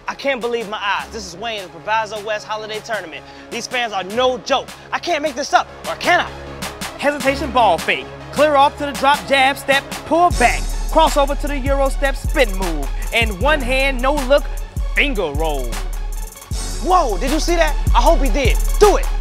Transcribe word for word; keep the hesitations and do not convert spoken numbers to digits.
I can't believe my eyes. This is Wayne at the Proviso West Holiday Tournament. These fans are no joke. I can't make this up, or can I? Hesitation ball fake. Clear off to the drop jab step, pull back. Cross over to the Euro step spin move. And one hand, no look, finger roll. Whoa, did you see that? I hope he did. Do it.